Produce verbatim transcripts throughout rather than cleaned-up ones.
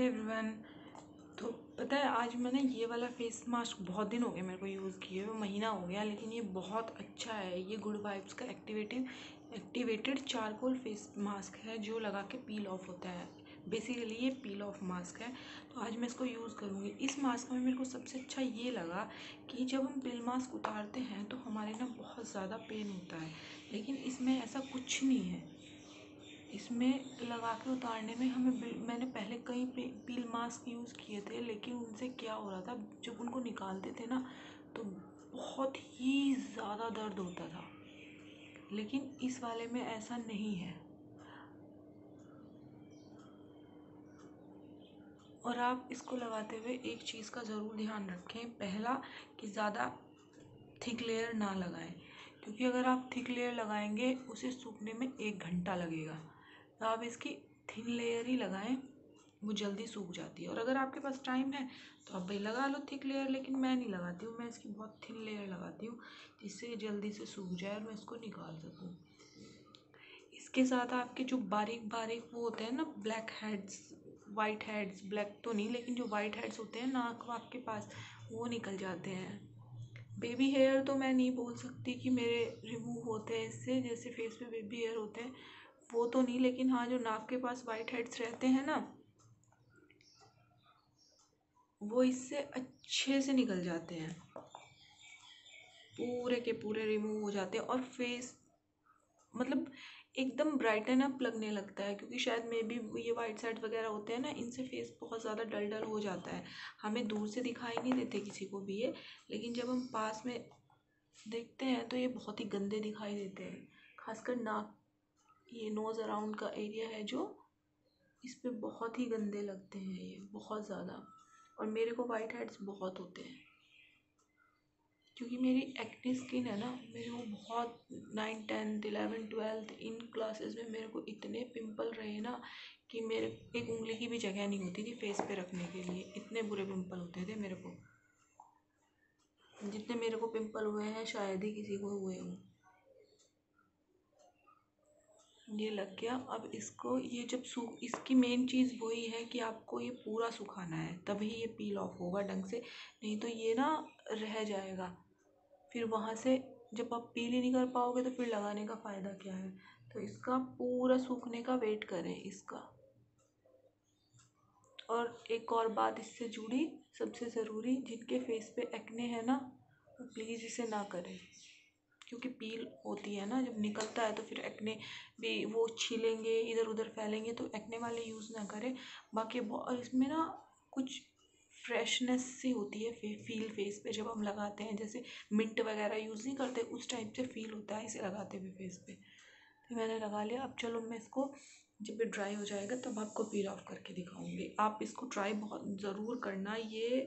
Everyone. तो पता है आज मैंने ये वाला फेस मास्क बहुत दिन हो गए मेरे को यूज़ किए हुए, महीना हो गया, लेकिन ये बहुत अच्छा है। ये गुड वाइब्स का activative activated charcoal face mask है जो लगा के पील ऑफ होता है। बेसिकली ये पील ऑफ मास्क है, तो आज मैं इसको यूज़ करूँगी। इस मास्क में मेरे को सबसे अच्छा ये लगा कि जब हम पील मास्क उतारते हैं तो हमारे ना बहुत ज़्यादा पेन होता है, लेकिन इसमें ऐसा कुछ नहीं है। इसमें लगा के उतारने में हमें, मैंने पहले कई पील मास्क यूज़ किए थे, लेकिन उनसे क्या हो रहा था, जब उनको निकालते थे ना तो बहुत ही ज़्यादा दर्द होता था, लेकिन इस वाले में ऐसा नहीं है। और आप इसको लगाते हुए एक चीज़ का ज़रूर ध्यान रखें। पहला कि ज़्यादा थिक लेयर ना लगाएं, क्योंकि अगर आप थिक लेयर लगाएंगे उसे सूखने में एक घंटा लगेगा। तो आप इसकी थिन लेयर ही लगाएं, वो जल्दी सूख जाती है। और अगर आपके पास टाइम है तो आप भाई लगा लो थिक लेयर, लेकिन मैं नहीं लगाती हूँ, मैं इसकी बहुत थिन लेयर लगाती हूँ जिससे जल्दी से सूख जाए और मैं इसको निकाल सकूँ। इसके साथ आपके जो बारीक बारीक वो होते हैं ना, black heads, white heads, black तो नहीं लेकिन जो वाइट हेड्स होते हैं नाक आपके पास, वो निकल जाते हैं। बेबी हेयर तो मैं नहीं बोल सकती कि मेरे रिमूव होते हैं इससे, जैसे फेस पे बेबी हेयर होते हैं वो तो नहीं, लेकिन हाँ जो नाक के पास वाइट हेड्स रहते हैं ना, वो इससे अच्छे से निकल जाते हैं, पूरे के पूरे रिमूव हो जाते हैं। और फेस मतलब एकदम ब्राइटन अप लगने लगता है, क्योंकि शायद मे बी ये वाइट साइड वगैरह होते हैं ना, इनसे फेस बहुत ज़्यादा डल डल हो जाता है। हमें दूर से दिखाई नहीं देते किसी को भी ये, लेकिन जब हम पास में देखते हैं तो ये बहुत ही गंदे दिखाई देते हैं। खासकर नाक, ये नोज़ अराउंड का एरिया है जो, इस पे बहुत ही गंदे लगते हैं ये, बहुत ज़्यादा। और मेरे को वाइट हेड्स बहुत होते हैं क्योंकि मेरी एक्ने स्किन है ना, मेरे को बहुत nine tenth eleven twelfth in classes में मेरे को इतने पिंपल रहे ना कि मेरे एक उंगली की भी जगह नहीं होती थी फेस पे रखने के लिए, इतने बुरे पिंपल होते थे मेरे को। जितने मेरे को पिंपल हुए हैं शायद ही किसी को हुए हों। ये लग गया। अब इसको, ये जब सूख, इसकी मेन चीज़ वही है कि आपको ये पूरा सुखाना है, तभी ये पील ऑफ होगा ढंग से, नहीं तो ये ना रह जाएगा। फिर वहाँ से जब आप पील ही नहीं कर पाओगे तो फिर लगाने का फ़ायदा क्या है। तो इसका पूरा सूखने का वेट करें इसका। और एक और बात इससे जुड़ी सबसे ज़रूरी, जिनके फेस पे एक्ने है ना, वो प्लीज़ इसे ना करें, क्योंकि पील होती है ना जब निकलता है तो फिर एक्ने भी वो छीलेंगे, इधर उधर फैलेंगे, तो एक्ने वाले यूज़ ना करें। बाकी इसमें ना कुछ फ्रेशनेस सी होती है फे, फील फेस पे जब हम लगाते हैं, जैसे मिंट वगैरह यूज़ नहीं करते उस टाइप से फील होता है इसे लगाते हुए फेस पे। तो मैंने लगा लिया। अब चलो मैं इसको जब ये ड्राई हो जाएगा तब आपको पील ऑफ करके दिखाऊंगी। आप इसको ट्राई बहुत ज़रूर करना। ये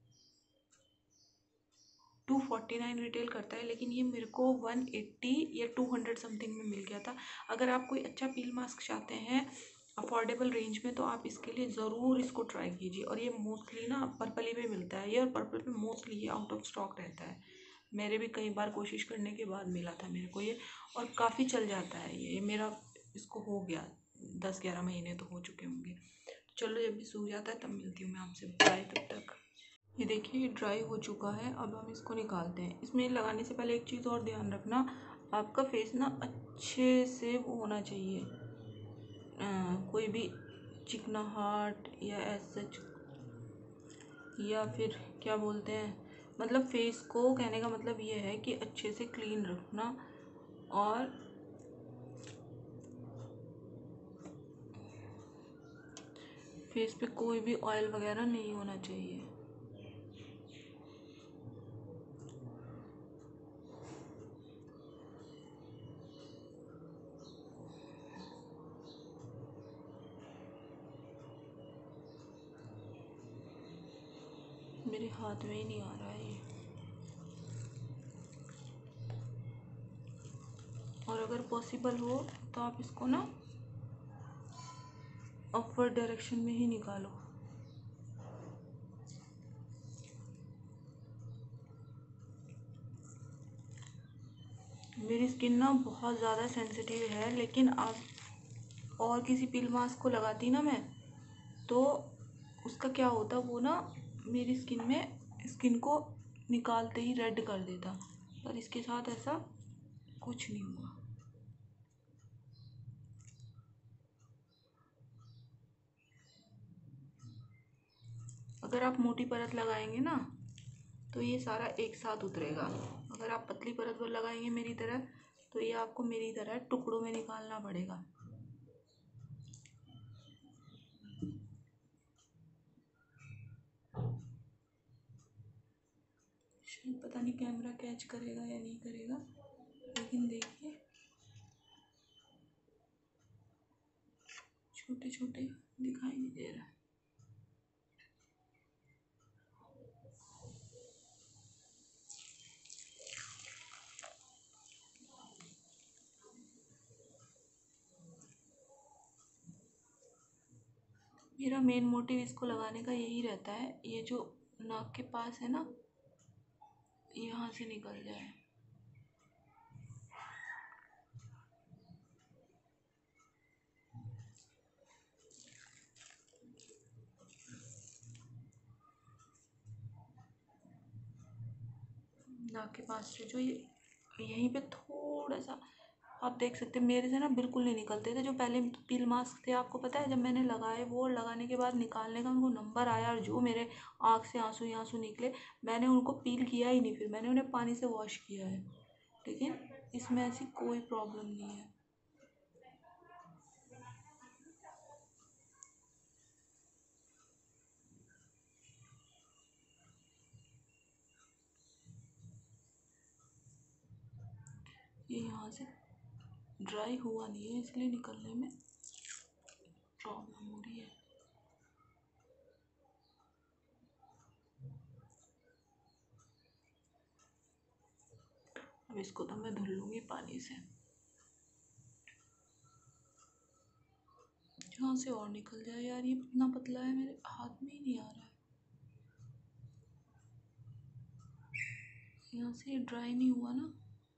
टू फोर्टी नाइन रिटेल करता है, लेकिन ये मेरे को वन एट्टी या टू हंड्रेड समथिंग में मिल गया था। अगर आप कोई अच्छा पील मास्क चाहते हैं अफोर्डेबल रेंज में तो आप इसके लिए ज़रूर इसको ट्राई कीजिए। और ये मोस्टली ना पर्पल ही पे मिलता है ये, और पर्पल पे मोस्टली ये आउट ऑफ स्टॉक रहता है। मेरे भी कई बार कोशिश करने के बाद मिला था मेरे को ये, और काफ़ी चल जाता है ये। मेरा इसको हो गया दस ग्यारह महीने तो हो चुके होंगे। चलो जब भी सूख जाता है तब मिलती हूँ मैं आपसे, बाय तब तक। ये देखिए ये ड्राई हो चुका है, अब हम इसको निकालते हैं। इसमें लगाने से पहले एक चीज़ और ध्यान रखना, आपका फेस ना अच्छे से वो होना चाहिए, आ, कोई भी चिकनाहट या ऐसा, या फिर क्या बोलते हैं, मतलब फेस को कहने का मतलब ये है कि अच्छे से क्लीन रखना। और फेस पे कोई भी ऑयल वगैरह नहीं होना चाहिए। मेरे हाथ में ही नहीं आ रहा है ये। और अगर पॉसिबल हो तो आप इसको ना अपवर्ड डायरेक्शन में ही निकालो। मेरी स्किन ना बहुत ज़्यादा सेंसिटिव है, लेकिन आप और किसी पील मास्क को लगाती ना मैं, तो उसका क्या होता, वो ना मेरी स्किन में स्किन को निकालते ही रेड कर देता, पर इसके साथ ऐसा कुछ नहीं हुआ। अगर आप मोटी परत लगाएंगे ना तो ये सारा एक साथ उतरेगा। अगर आप पतली परत पर लगाएंगे मेरी तरह, तो ये आपको मेरी तरह टुकड़ों में निकालना पड़ेगा। शायद पता नहीं कैमरा कैच करेगा या नहीं करेगा, लेकिन देखिए छोटे छोटे दिखाई नहीं दे रहा। मेरा मेन मोटिव इसको लगाने का यही रहता है, ये जो नाक के पास है ना, यहाँ से निकल जाए। नाक के पास से जो ये यहीं पे थोड़ा सा आप देख सकते हैं, मेरे से ना बिल्कुल नहीं निकलते थे जो पहले पील मास्क थे। आपको पता है जब मैंने लगाए वो, लगाने के बाद निकालने का उनको नंबर आया, और जो मेरे आँख से आंसू ही आंसू निकले, मैंने उनको पील किया ही नहीं, फिर मैंने उन्हें पानी से वॉश किया है, लेकिन इसमें ऐसी कोई प्रॉब्लम नहीं है। ये यहाँ से ड्राई हुआ नहीं है, इसलिए निकलने में प्रॉब्लम हो रही है। अब इसको तो मैं धुल लूँगी पानी से। यहाँ से और निकल जाए यार, ये इतना पतला है, मेरे हाथ में ही नहीं आ रहा है। यहाँ से ये ड्राई नहीं हुआ ना,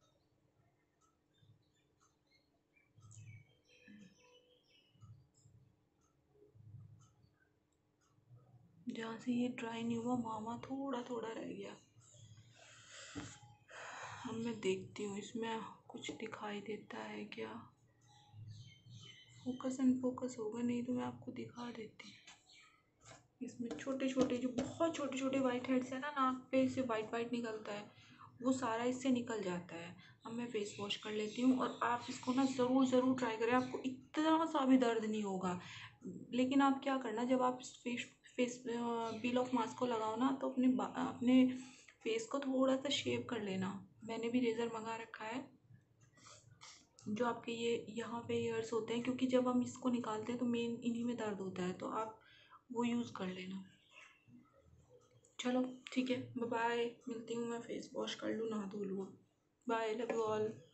जहाँ से ये ड्राई नहीं हुआ मामा थोड़ा थोड़ा रह गया। अब मैं देखती हूँ इसमें कुछ दिखाई देता है क्या। फोकस एंड फोकस होगा, नहीं तो मैं आपको दिखा देती। इसमें छोटे छोटे जो बहुत छोटे छोटे वाइट हेड्स है ना, नाक पे से वाइट वाइट निकलता है, वो सारा इससे निकल जाता है। अब मैं फेस वॉश कर लेती हूँ, और आप इसको ना ज़रूर ज़रूर ट्राई करें, आपको इतना सा भी दर्द नहीं होगा। लेकिन आप क्या करना, जब आप face face peel off mask को लगाओ ना, तो अपने अपने फेस को थोड़ा सा शेव कर लेना। मैंने भी रेज़र मंगा रखा है, जो आपके ये यहाँ पे ईयर्स होते हैं, क्योंकि जब हम इसको निकालते हैं तो मेन इन्हीं में दर्द होता है, तो आप वो यूज़ कर लेना। चलो ठीक है, बाय बाय, मिलती हूँ, मैं फेस वॉश कर लूँ, नहा धो लूँ। Bye, love you all.